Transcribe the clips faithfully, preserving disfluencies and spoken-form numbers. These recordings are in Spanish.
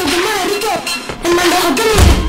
soy el más rico. El mandajo que me...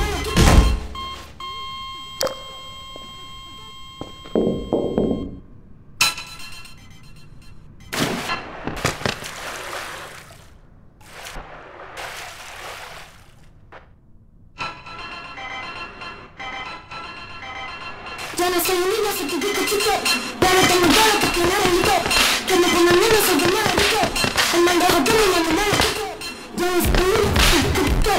Ya no soy un niño, soy tu bizcochito. Ya no tengo todo porque no eres rico. Que me pongan menos, soy el más rico. El mandajo que me manda más rico. Ya no soy un niño, soy tu bizcochito.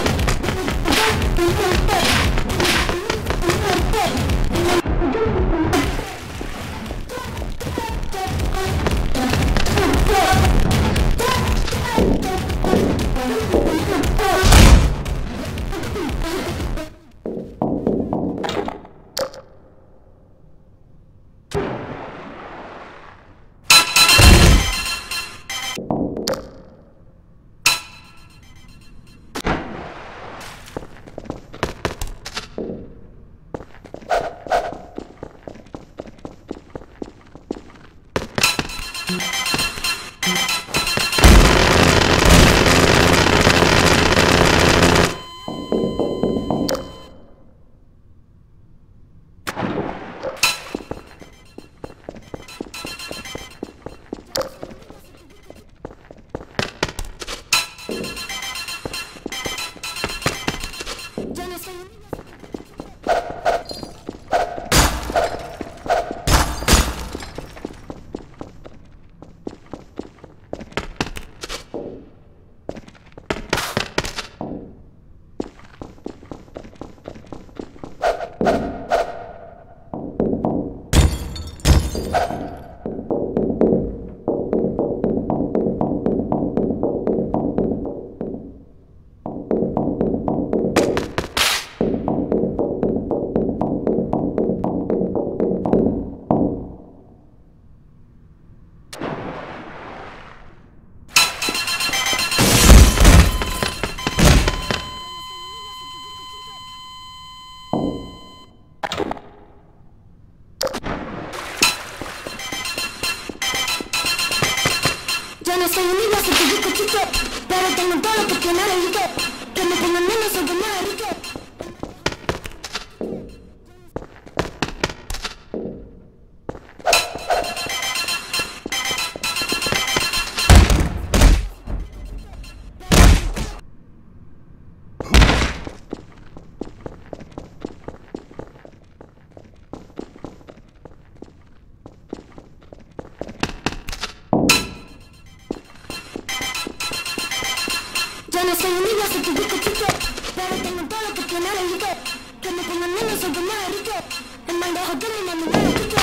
Ya no soy un niño, soy tu bizcochito. Pero tengo todo porque no eres rico. Que me pongan menos, soy el más rico. Ya no soy un niño, soy tu bizcochito. Pero tengo todo porque no eres rico. Que me pongan menos, soy el más rico. El mandajo que me manda más rico.